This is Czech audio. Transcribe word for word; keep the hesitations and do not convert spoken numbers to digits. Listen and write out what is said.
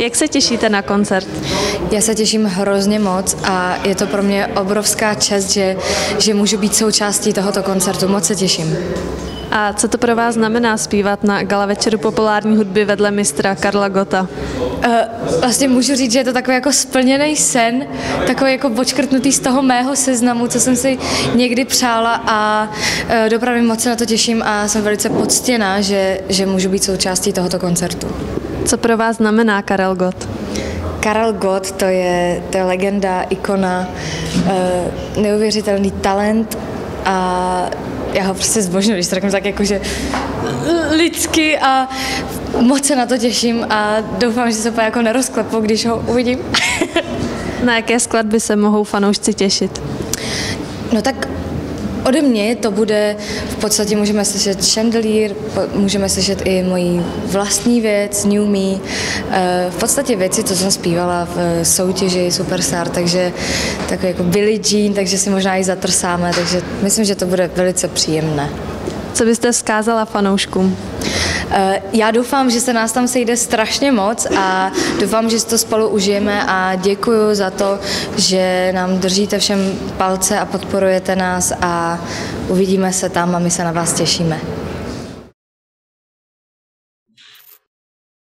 Jak se těšíte na koncert? Já se těším hrozně moc a je to pro mě obrovská čest, že, že můžu být součástí tohoto koncertu. Moc se těším. A co to pro vás znamená zpívat na gala večeru populární hudby vedle mistra Karla Gotta? Uh, vlastně můžu říct, že je to takový jako splněný sen, takový jako odškrtnutý z toho mého seznamu, co jsem si někdy přála a uh, dopravy moc se na to těším a jsem velice poctěná, že, že můžu být součástí tohoto koncertu. Co pro vás znamená Karel Gott? Karel Gott, to je, to je legenda, ikona, uh, neuvěřitelný talent a já ho prostě zbožňuji, když to řeknu tak jakože lidsky a moc se na to těším a doufám, že se úplně jako nerozklepu, když ho uvidím. Na jaké skladby se mohou fanoušci těšit? No tak ode mě to bude, v podstatě můžeme slyšet Chandelier, můžeme slyšet i moji vlastní věc, New Me, v podstatě věci, co jsem zpívala v soutěži Superstar, takže takový jako Billie Jean, takže si možná i zatrsáme, takže myslím, že to bude velice příjemné. Co byste vzkázala fanouškům? Já doufám, že se nás tam sejde strašně moc a doufám, že si to spolu užijeme a děkuju za to, že nám držíte všem palce a podporujete nás a uvidíme se tam a my se na vás těšíme.